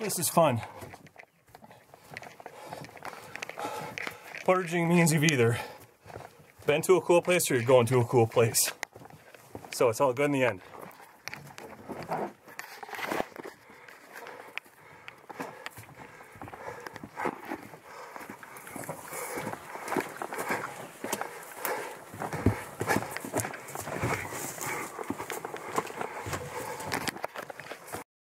This is fun. Portaging means you've either been to a cool place or you're going to a cool place. So it's all good in the end.